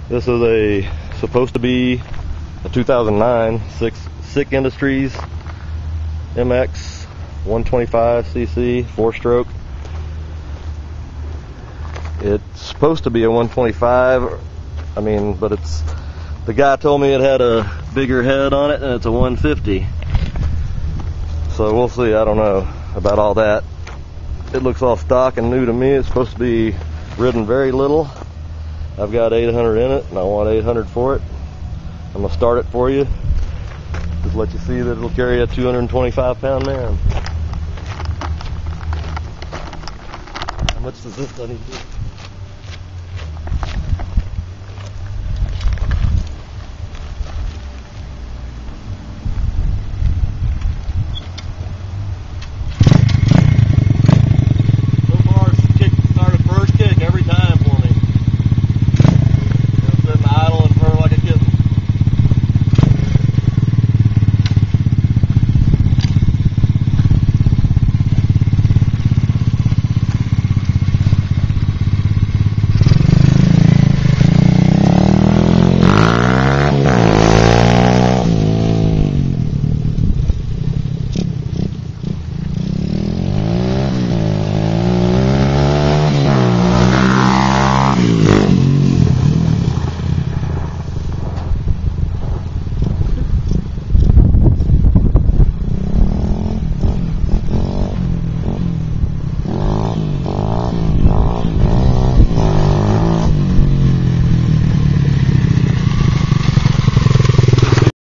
This is supposed to be a 2009 Sikk Industries MX 125cc 4-stroke. It's supposed to be a 125. But the guy told me it had a bigger head on it and it's a 150. So we'll see. I don't know about all that. It looks all stock and new to me. It's supposed to be ridden very little. I've got 800 in it and I want 800 for it. I'm gonna start it for you. Just let you see that it'll carry a 225-pound man. How much does this thing do?